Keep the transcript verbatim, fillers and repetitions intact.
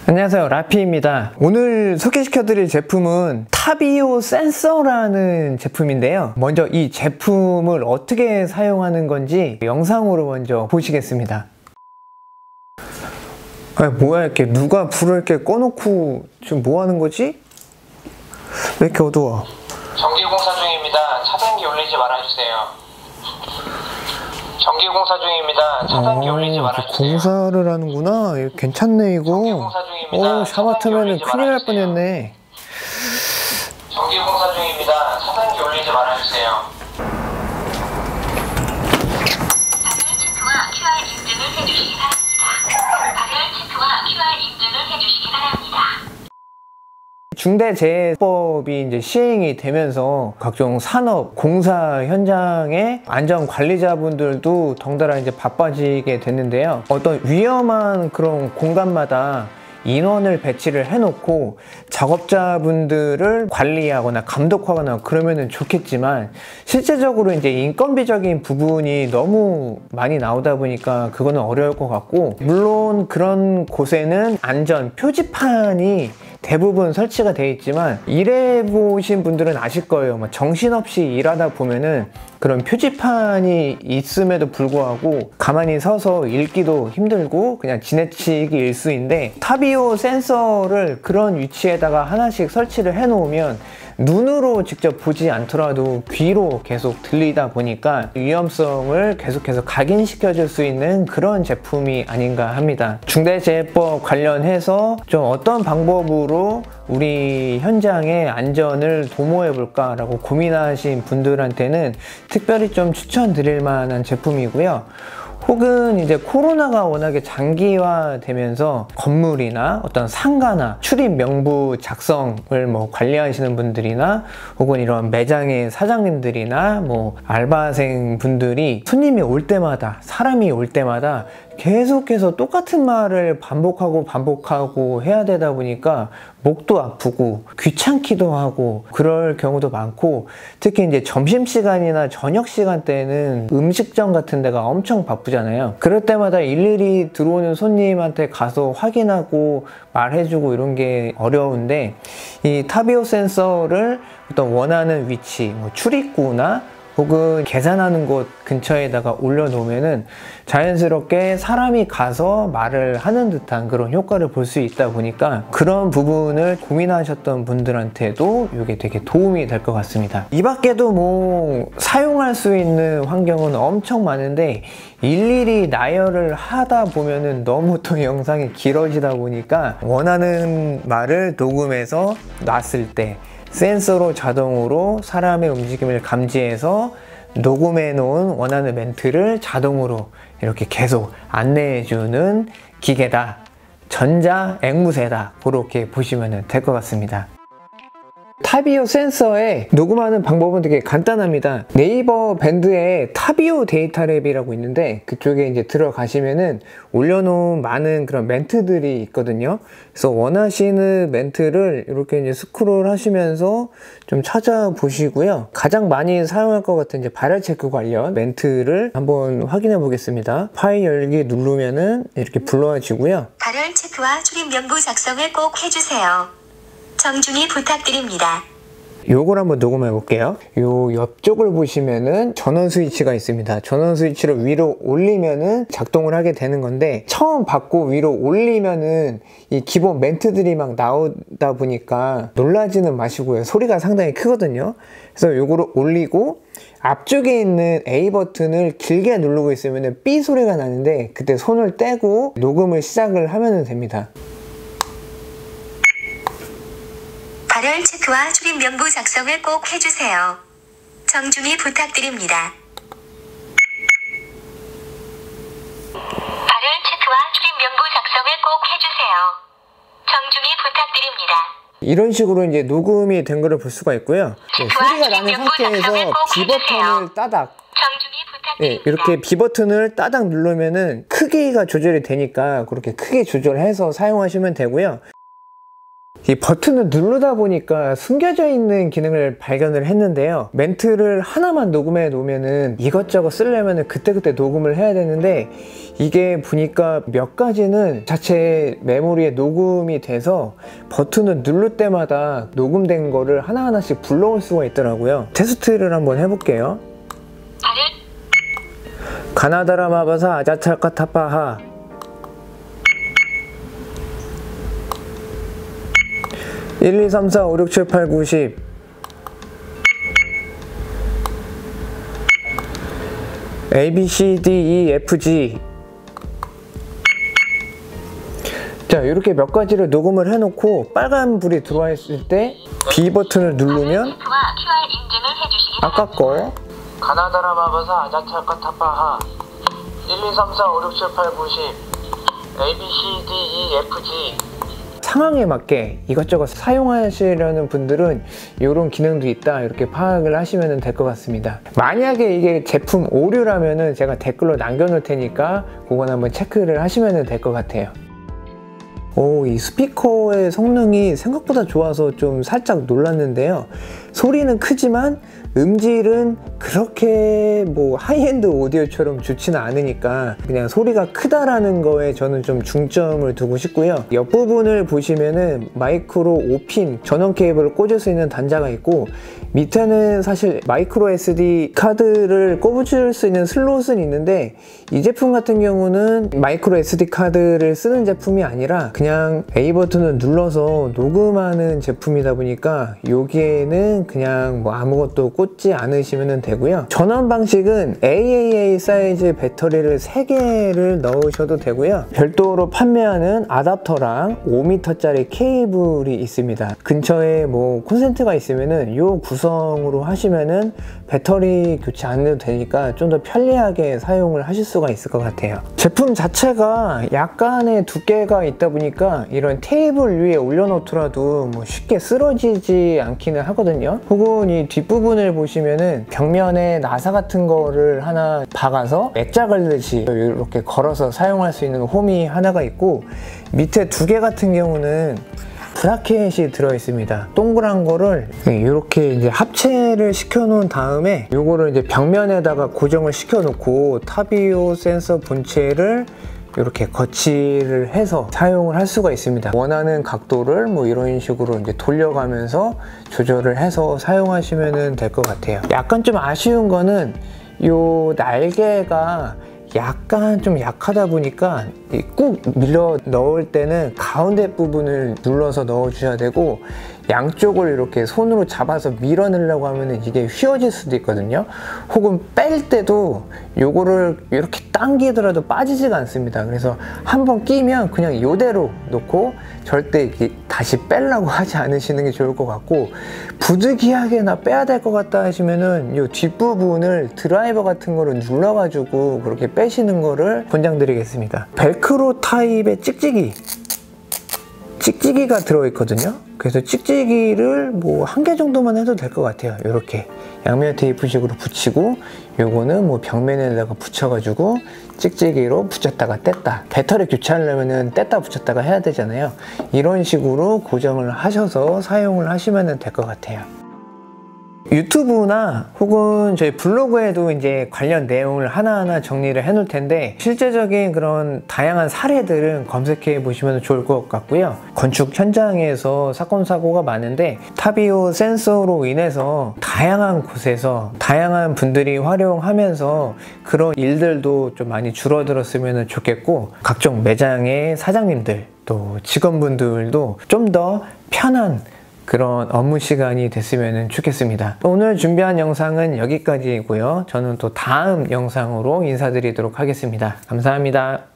안녕하세요, 라피입니다. 오늘 소개시켜드릴 제품은 타비오 센서라는 제품인데요. 먼저 이 제품을 어떻게 사용하는 건지 영상으로 먼저 보시겠습니다. 아니, 뭐야, 이렇게 누가 불을 이렇게 꺼놓고 지금 뭐 하는 거지? 왜 이렇게 어두워? 전기공사 중입니다. 차단기 올리지 말아주세요. 전기공사 중입니다. 차단기 어, 올리지 말아주세요. 공사를 하는구나. 이거 괜찮네, 이거. 전기공사 중입니다. 어, 샤마트면은 큰일 날 뻔했네. 전기공사 중입니다. 차단기 올리지 말아주세요. 발열 체크와 큐알 인증을 해주시기 바랍니다. 발열 체크와 큐알 인증을 해주시기 바랍니다. 중대재해법이 이제 시행이 되면서 각종 산업, 공사 현장의 안전 관리자분들도 덩달아 이제 바빠지게 됐는데요. 어떤 위험한 그런 공간마다 인원을 배치를 해놓고 작업자분들을 관리하거나 감독하거나 그러면은 좋겠지만, 실제적으로 이제 인건비적인 부분이 너무 많이 나오다 보니까 그거는 어려울 것 같고, 물론 그런 곳에는 안전 표지판이 대부분 설치가 되어 있지만, 일해보신 분들은 아실 거예요. 뭐 정신없이 일하다 보면은 그런 표지판이 있음에도 불구하고 가만히 서서 읽기도 힘들고 그냥 지나치기 일쑤인데, 타비오 센서를 그런 위치에다가 하나씩 설치를 해 놓으면 눈으로 직접 보지 않더라도 귀로 계속 들리다 보니까 위험성을 계속해서 각인시켜 줄 수 있는 그런 제품이 아닌가 합니다. 중대재해법 관련해서 좀 어떤 방법으로 우리 현장의 안전을 도모해 볼까 라고 고민하신 분들한테는 특별히 좀 추천드릴 만한 제품이고요. 혹은 이제 코로나가 워낙에 장기화되면서 건물이나 어떤 상가나 출입 명부 작성을 뭐 관리하시는 분들이나 혹은 이런 매장의 사장님들이나 뭐 알바생 분들이 손님이 올 때마다, 사람이 올 때마다 계속해서 똑같은 말을 반복하고 반복하고 해야 되다 보니까 목도 아프고 귀찮기도 하고 그럴 경우도 많고, 특히 이제 점심시간이나 저녁시간 때는 음식점 같은 데가 엄청 바쁘잖아요. 그럴 때마다 일일이 들어오는 손님한테 가서 확인하고 말해주고 이런 게 어려운데, 이 타비오 센서를 어떤 원하는 위치, 뭐 출입구나 혹은 계산하는 곳 근처에다가 올려놓으면은 자연스럽게 사람이 가서 말을 하는 듯한 그런 효과를 볼 수 있다 보니까 그런 부분을 고민하셨던 분들한테도 이게 되게 도움이 될 것 같습니다. 이 밖에도 뭐 사용할 수 있는 환경은 엄청 많은데 일일이 나열을 하다 보면은 너무 또 영상이 길어지다 보니까 원하는 말을 녹음해서 놨을 때 센서로 자동으로 사람의 움직임을 감지해서 녹음해 놓은 원하는 멘트를 자동으로 이렇게 계속 안내해 주는 기계다, 전자 앵무새다, 그렇게 보시면 될 것 같습니다. 타비오 센서에 녹음하는 방법은 되게 간단합니다. 네이버 밴드에 타비오 데이터랩이라고 있는데 그쪽에 이제 들어가시면은 올려놓은 많은 그런 멘트들이 있거든요. 그래서 원하시는 멘트를 이렇게 이제 스크롤 하시면서 좀 찾아보시고요. 가장 많이 사용할 것 같은 이제 발열 체크 관련 멘트를 한번 확인해 보겠습니다. 파일 열기 누르면은 이렇게 불러와지고요. 발열 체크와 출입 명부 작성을 꼭 해주세요. 정중히 부탁드립니다. 요걸 한번 녹음해 볼게요. 요 옆쪽을 보시면은 전원 스위치가 있습니다. 전원 스위치를 위로 올리면은 작동을 하게 되는 건데, 처음 받고 위로 올리면은 이 기본 멘트들이 막 나오다 보니까 놀라지는 마시고요. 소리가 상당히 크거든요. 그래서 요거를 올리고 앞쪽에 있는 A 버튼을 길게 누르고 있으면은 B 소리가 나는데 그때 손을 떼고 녹음을 시작을 하면 됩니다. 발열 체크와 출입 명부 작성을 꼭 해주세요. 정중히 부탁드립니다. 발열 체크와 출입 명부 작성을 꼭 해주세요. 정중히 부탁드립니다. 이런 식으로 이제 녹음이 된 거를 볼 수가 있고요. 네, 소리가 나는 상태에서 B 버튼을 따닥, 네, 이렇게 B 버튼을 따닥 누르면은 크기가 조절이 되니까 그렇게 크게 조절해서 사용하시면 되고요. 이 버튼을 누르다 보니까 숨겨져 있는 기능을 발견을 했는데요. 멘트를 하나만 녹음해 놓으면은 이것저것 쓰려면은 그때그때 녹음을 해야 되는데, 이게 보니까 몇 가지는 자체 메모리에 녹음이 돼서 버튼을 누를 때마다 녹음된 거를 하나하나씩 불러올 수가 있더라고요. 테스트를 한번 해볼게요. 가나다라 마바사 아자찰카 타파하. 일, 이, 삼, 사, 오, 육, 칠, 팔, 구, 십. A, B, C, D, E, F, G. 자, 이렇게 몇 가지를 녹음을 해놓고 빨간 불이 들어와 있을 때 B 버튼을 누르면 아까 거 가나다라 마바사 아자찰카 타파하 일, 이, 삼, 사, 오, 육, 칠, 팔, 구, 십 A, B, C, D, E, F, G 상황에 맞게 이것저것 사용하시려는 분들은 이런 기능도 있다, 이렇게 파악을 하시면 될 것 같습니다. 만약에 이게 제품 오류라면은 제가 댓글로 남겨놓을 테니까 그건 한번 체크를 하시면 될 것 같아요. 오, 이 스피커의 성능이 생각보다 좋아서 좀 살짝 놀랐는데요. 소리는 크지만 음질은 그렇게 뭐 하이엔드 오디오처럼 좋지는 않으니까 그냥 소리가 크다라는 거에 저는 좀 중점을 두고 싶고요. 옆부분을 보시면은 마이크로 오 핀 전원 케이블을 꽂을 수 있는 단자가 있고, 밑에는 사실 마이크로 에스디 카드를 꽂을 수 있는 슬롯은 있는데, 이 제품 같은 경우는 마이크로 에스디 카드를 쓰는 제품이 아니라 그냥 A 버튼을 눌러서 녹음하는 제품이다 보니까 여기에는 그냥 뭐 아무것도 꽂지 않으시면 되고요. 전원 방식은 에이에이에이 사이즈 배터리를 세 개를 넣으셔도 되고요. 별도로 판매하는 아답터랑 오 미터짜리 케이블이 있습니다. 근처에 뭐 콘센트가 있으면은 요 구성으로 하시면은 배터리 교체 안 해도 되니까 좀 더 편리하게 사용을 하실 수가 있을 것 같아요. 제품 자체가 약간의 두께가 있다 보니까 이런 테이블 위에 올려놓더라도 뭐 쉽게 쓰러지지 않기는 하거든요. 혹은 이 뒷부분을 보시면은 벽면에 나사 같은 거를 하나 박아서 액자 걸듯이 이렇게 걸어서 사용할 수 있는 홈이 하나가 있고, 밑에 두 개 같은 경우는 브라켓이 들어 있습니다. 동그란 거를 이렇게 이제 합체를 시켜 놓은 다음에 요거를 이제 벽면에다가 고정을 시켜 놓고 타비오 센서 본체를 이렇게 거치를 해서 사용을 할 수가 있습니다. 원하는 각도를 뭐 이런 식으로 이제 돌려가면서 조절을 해서 사용하시면 될 것 같아요. 약간 좀 아쉬운 거는 요 날개가 약간 좀 약하다 보니까 꾹 밀어 넣을 때는 가운데 부분을 눌러서 넣어 주셔야 되고, 양쪽을 이렇게 손으로 잡아서 밀어내려고 하면 이게 휘어질 수도 있거든요. 혹은 뺄 때도 요거를 이렇게 당기더라도 빠지지가 않습니다. 그래서 한번 끼면 그냥 이대로 놓고 절대 이렇게 다시 빼려고 하지 않으시는 게 좋을 것 같고, 부득이하게 나 빼야 될 것 같다 하시면은 요 뒷부분을 드라이버 같은 거를 눌러가지고 그렇게 빼시는 거를 권장드리겠습니다. 벨크로 타입의 찍찍이 찍찍이가 들어있거든요. 그래서 찍찍이를 뭐 한 개 정도만 해도 될 것 같아요. 이렇게 양면 테이프식으로 붙이고, 요거는 뭐 벽면에다가 붙여가지고 찍찍이로 붙였다가 뗐다, 배터리 교체하려면은 뗐다 붙였다가 해야 되잖아요. 이런 식으로 고정을 하셔서 사용을 하시면 될 것 같아요. 유튜브나 혹은 저희 블로그에도 이제 관련 내용을 하나하나 정리를 해 놓을 텐데, 실제적인 그런 다양한 사례들은 검색해 보시면 좋을 것 같고요. 건축 현장에서 사건 사고가 많은데 타비오 센서로 인해서 다양한 곳에서 다양한 분들이 활용하면서 그런 일들도 좀 많이 줄어들었으면 좋겠고, 각종 매장의 사장님들 또 직원분들도 좀 더 편한 그런 업무 시간이 됐으면 좋겠습니다. 오늘 준비한 영상은 여기까지이고요. 저는 또 다음 영상으로 인사드리도록 하겠습니다. 감사합니다.